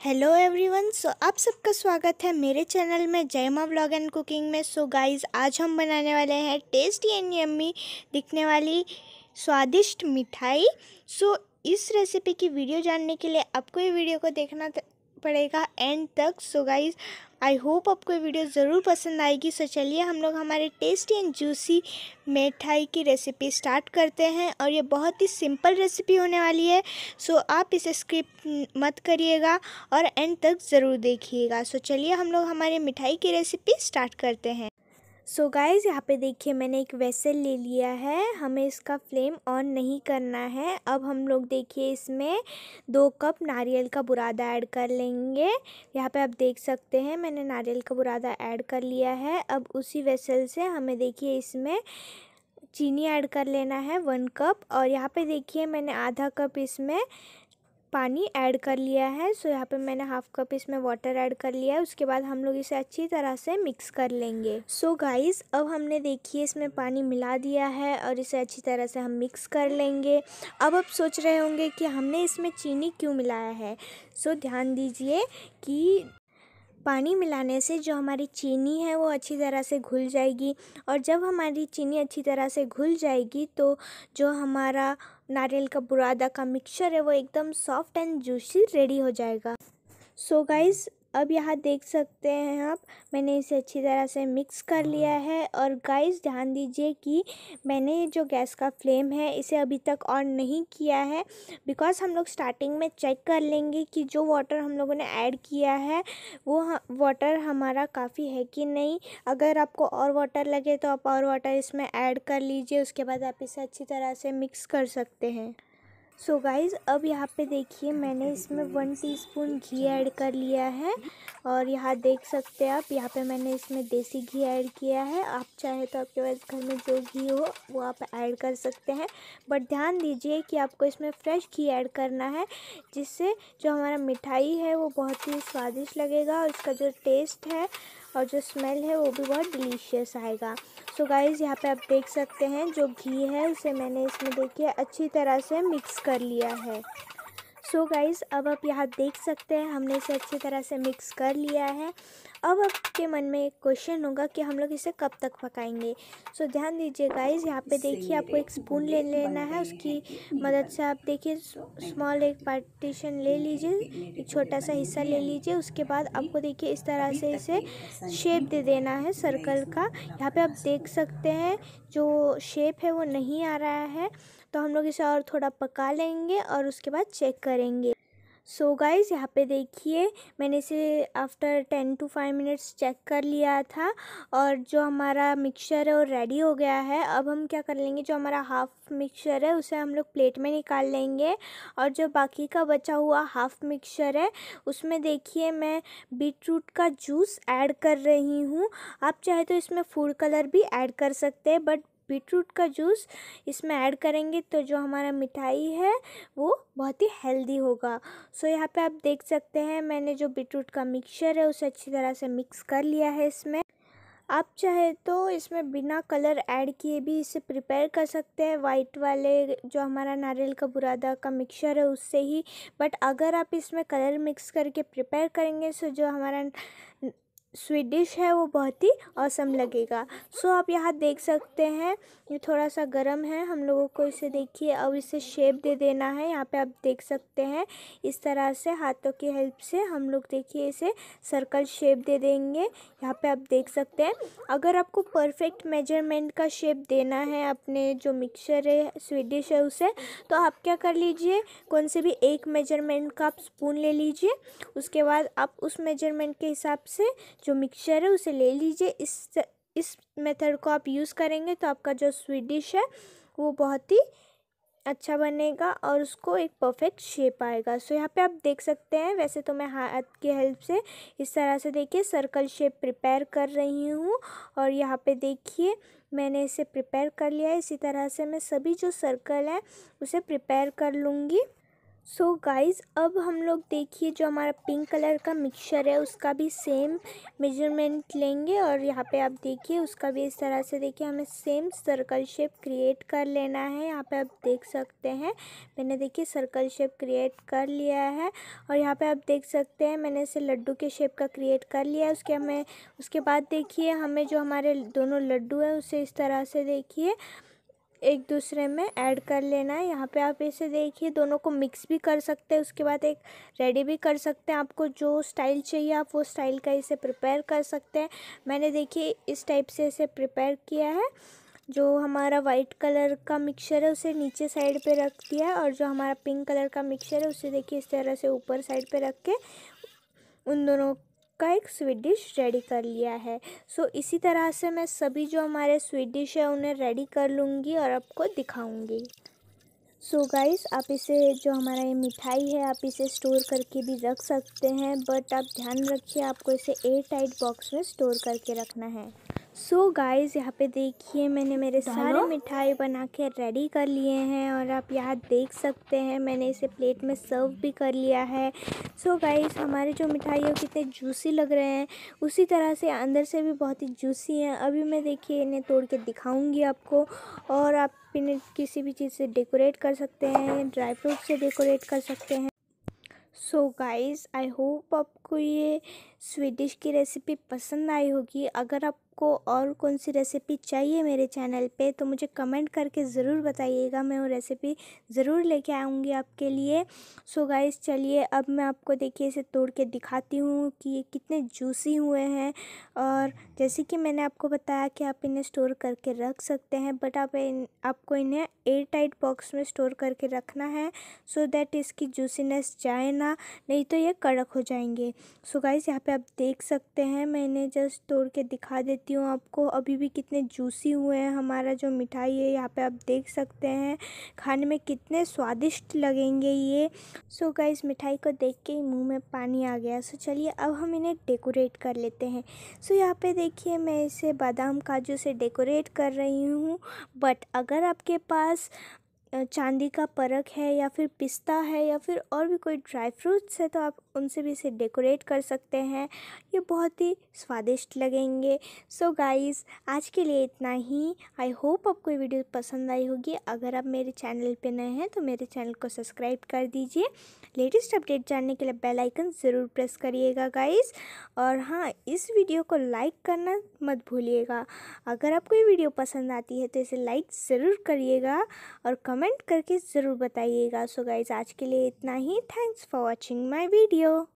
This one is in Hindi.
Hello everyone. आप सबका स्वागत है मेरे चैनल में Jai Maa vlog and cooking में। गाइस, आज हम बनाने वाले हैं टेस्टी एंड यम्मी दिखने वाली स्वादिष्ट मिठाई। इस रेसिपी की वीडियो जानने के लिए आपको ये वीडियो को देखना पड़ेगा एंड तक। गाइस, आई होप आपको ये वीडियो ज़रूर पसंद आएगी। चलिए हम लोग हमारे टेस्टी एंड जूसी मिठाई की रेसिपी स्टार्ट करते हैं। और ये बहुत ही सिंपल रेसिपी होने वाली है। आप इसे स्किप मत करिएगा और एंड तक ज़रूर देखिएगा। चलिए हम लोग हमारी मिठाई की रेसिपी स्टार्ट करते हैं। गाइज़, यहाँ पे देखिए मैंने एक वेसल ले लिया है। हमें इसका फ्लेम ऑन नहीं करना है। अब हम लोग देखिए इसमें 2 कप नारियल का बुरादा ऐड कर लेंगे। यहाँ पे आप देख सकते हैं मैंने नारियल का बुरादा ऐड कर लिया है। अब उसी वेसल से हमें देखिए इसमें चीनी ऐड कर लेना है 1 कप। और यहाँ पे देखिए मैंने आधा कप इसमें पानी ऐड कर लिया है। यहाँ पे मैंने हाफ कप इसमें वाटर ऐड कर लिया है। उसके बाद हम लोग इसे अच्छी तरह से मिक्स कर लेंगे। गाइस, अब हमने देखिए इसमें पानी मिला दिया है और इसे अच्छी तरह से हम मिक्स कर लेंगे। अब आप सोच रहे होंगे कि हमने इसमें चीनी क्यों मिलाया है। ध्यान दीजिए कि पानी मिलाने से जो हमारी चीनी है वो अच्छी तरह से घुल जाएगी। और जब हमारी चीनी अच्छी तरह से घुल जाएगी तो जो हमारा नारियल का बुरादा का मिक्सचर है वो एकदम सॉफ्ट एंड जूसी रेडी हो जाएगा। गाइस, अब यहाँ देख सकते हैं आप, मैंने इसे अच्छी तरह से मिक्स कर लिया है। और गाइस ध्यान दीजिए कि मैंने जो गैस का फ्लेम है इसे अभी तक ऑन नहीं किया है, बिकॉज़ हम लोग स्टार्टिंग में चेक कर लेंगे कि जो वाटर हम लोगों ने ऐड किया है वो वाटर हमारा काफ़ी है कि नहीं। अगर आपको और वाटर लगे तो आप और वाटर इसमें ऐड कर लीजिए। उसके बाद आप इसे अच्छी तरह से मिक्स कर सकते हैं। गाइज़, अब यहाँ पे देखिए मैंने इसमें 1 टीस्पून घी ऐड कर लिया है। और यहाँ देख सकते हैं आप, यहाँ पे मैंने इसमें देसी घी ऐड किया है। आप चाहे तो आपके पास घर में जो घी हो वो आप ऐड कर सकते हैं, बट ध्यान दीजिए कि आपको इसमें फ्रेश घी ऐड करना है, जिससे जो हमारा मिठाई है वो बहुत ही स्वादिष्ट लगेगा और इसका जो टेस्ट है और जो स्मेल है वो भी बहुत डिलीशियस आएगा। गाइज़, यहाँ पे आप देख सकते हैं जो घी है उसे मैंने इसमें देखिए अच्छी तरह से मिक्स कर लिया है। गाइज़, अब आप यहाँ देख सकते हैं हमने इसे अच्छी तरह से मिक्स कर लिया है। अब आपके मन में एक क्वेश्चन होगा कि हम लोग इसे कब तक पकाएंगे। ध्यान दीजिए गाइज़, यहाँ पे देखिए आपको एक स्पून ले लेना है। उसकी मदद से आप देखिए स्मॉल एक पार्टीशन ले लीजिए, एक छोटा सा हिस्सा ले लीजिए। उसके बाद आपको देखिए इस तरह से इसे शेप दे देना है सर्कल का। यहाँ पे आप देख सकते हैं जो शेप है वो नहीं आ रहा है, तो हम लोग इसे और थोड़ा पका लेंगे और उसके बाद चेक करेंगे। गाइज़, यहाँ पे देखिए मैंने इसे आफ्टर 10 to 5 मिनट्स चेक कर लिया था और जो हमारा मिक्सचर है वो रेडी हो गया है। अब हम क्या कर लेंगे, जो हमारा हाफ़ मिक्सचर है उसे हम लोग प्लेट में निकाल लेंगे। और जो बाकी का बचा हुआ हाफ़ मिक्सचर है उसमें देखिए मैं बीटरूट का जूस ऐड कर रही हूँ। आप चाहे तो इसमें फूड कलर भी ऐड कर सकते हैं, बट बीटरूट का जूस इसमें ऐड करेंगे तो जो हमारा मिठाई है वो बहुत ही हेल्दी होगा। यहाँ पे आप देख सकते हैं मैंने जो बीटरूट का मिक्सचर है उसे अच्छी तरह से मिक्स कर लिया है इसमें। आप चाहे तो इसमें बिना कलर ऐड किए भी इसे प्रिपेयर कर सकते हैं, वाइट वाले जो हमारा नारियल का बुरादा का मिक्सचर है उससे ही। बट अगर आप इसमें कलर मिक्स करके प्रिपेयर करेंगे तो जो हमारा स्वीट डिश है वो बहुत ही ऑसम लगेगा। आप यहाँ देख सकते हैं ये थोड़ा सा गर्म है, हम लोगों को इसे देखिए अब इसे शेप दे देना है। यहाँ पे आप देख सकते हैं इस तरह से हाथों की हेल्प से हम लोग देखिए इसे सर्कल शेप दे देंगे। यहाँ पे आप देख सकते हैं अगर आपको परफेक्ट मेजरमेंट का शेप देना है अपने जो मिक्सचर है स्वीट डिश है उसे, तो आप क्या कर लीजिए, कौन से भी एक मेजरमेंट का आप स्पून ले लीजिए। उसके बाद आप उस मेजरमेंट के हिसाब से जो मिक्सचर है उसे ले लीजिए। इस मेथड को आप यूज़ करेंगे तो आपका जो स्वीट डिश है वो बहुत ही अच्छा बनेगा और उसको एक परफेक्ट शेप आएगा। यहाँ पे आप देख सकते हैं, वैसे तो मैं हाथ की हेल्प से इस तरह से देखिए सर्कल शेप प्रिपेयर कर रही हूँ। और यहाँ पे देखिए मैंने इसे प्रिपेयर कर लिया है। इसी तरह से मैं सभी जो सर्कल है उसे प्रिपेयर कर लूँगी। सो गाइस, अब हम लोग देखिए जो हमारा पिंक कलर का मिक्सचर है उसका भी सेम मेजरमेंट लेंगे और यहाँ पे आप देखिए उसका भी इस तरह से देखिए हमें सेम सर्कल शेप क्रिएट कर लेना है। यहाँ पे आप देख सकते हैं मैंने देखिए सर्कल शेप क्रिएट कर लिया है और यहाँ पे आप देख सकते हैं मैंने इसे लड्डू के शेप का क्रिएट कर लिया है। उसके बाद देखिए हमें जो हमारे दोनों लड्डू है उसे इस तरह से देखिए एक दूसरे में ऐड कर लेना है। यहाँ पे आप इसे देखिए दोनों को मिक्स भी कर सकते हैं, उसके बाद एक रेडी भी कर सकते हैं। आपको जो स्टाइल चाहिए आप वो स्टाइल का इसे प्रिपेयर कर सकते हैं। मैंने देखिए इस टाइप से इसे प्रिपेयर किया है। जो हमारा वाइट कलर का मिक्सचर है उसे नीचे साइड पे रख दिया है और जो हमारा पिंक कलर का मिक्सचर है उसे देखिए इस तरह से ऊपर साइड पे रख के उन दोनों का एक स्वीट डिश रेडी कर लिया है। सो इसी तरह से मैं सभी जो हमारे स्वीट डिश है उन्हें रेडी कर लूँगी और आपको दिखाऊंगी। सो गाइस, आप इसे जो हमारा ये मिठाई है आप इसे स्टोर करके भी रख सकते हैं, बट आप ध्यान रखिए आपको इसे एयर टाइट बॉक्स में स्टोर करके रखना है। सो गाइस, यहाँ पे देखिए मैंने मेरे सारे मिठाई बना के रेडी कर लिए हैं और आप यहाँ देख सकते हैं मैंने इसे प्लेट में सर्व भी कर लिया है। सो गाइस, हमारे जो मिठाई है वो कितने जूसी लग रहे हैं, उसी तरह से अंदर से भी बहुत ही जूसी हैं। अभी मैं देखिए इन्हें तोड़ के दिखाऊंगी आपको और आप इन्हें किसी भी चीज़ से डेकोरेट कर सकते हैं, ड्राई फ्रूट से डेकोरेट कर सकते हैं। सो गाइस, आई होप आपको ये स्वीट डिश की रेसिपी पसंद आई होगी। अगर आपको और कौन सी रेसिपी चाहिए मेरे चैनल पे तो मुझे कमेंट करके ज़रूर बताइएगा, मैं वो रेसिपी ज़रूर लेके आऊँगी आपके लिए। सो गाइस, चलिए अब मैं आपको देखिए इसे तोड़ के दिखाती हूँ कि ये कितने जूसी हुए हैं। और जैसे कि मैंने आपको बताया कि आप इन्हें स्टोर करके रख सकते हैं, बट आपको इन्हें एयर टाइट बॉक्स में स्टोर करके रखना है सो दैट इसकी जूसीनेस जाए ना, नहीं तो ये कड़क हो जाएंगे। सो गाइस, यहाँ पे आप देख सकते हैं मैं इन्हें जस्ट तोड़ के दिखा देती हूँ आपको, अभी भी कितने जूसी हुए हैं। हमारा जो मिठाई है यहाँ पे आप देख सकते हैं खाने में कितने स्वादिष्ट लगेंगे ये। सो गाइस, मिठाई को देख के ही मुंह में पानी आ गया। सो चलिए अब हम इन्हें डेकोरेट कर लेते हैं। सो यहाँ पे देखिए मैं इसे बादाम काजू से डेकोरेट कर रही हूँ, बट अगर आपके पास चांदी का परख है या फिर पिस्ता है या फिर और भी कोई ड्राई फ्रूट्स है तो आप उनसे भी इसे डेकोरेट कर सकते हैं, ये बहुत ही स्वादिष्ट लगेंगे। सो गाइस, आज के लिए इतना ही। आई होप आपको ये वीडियो पसंद आई होगी। अगर आप मेरे चैनल पे नए हैं तो मेरे चैनल को सब्सक्राइब कर दीजिए। लेटेस्ट अपडेट जानने के लिए बेल आइकन ज़रूर प्रेस करिएगा गाइस। और हाँ, इस वीडियो को लाइक करना मत भूलिएगा। अगर आपको ये वीडियो पसंद आती है तो इसे लाइक ज़रूर करिएगा और कमेंट करके ज़रूर बताइएगा। सो गाइस, आज के लिए इतना ही। Thanks for watching my video.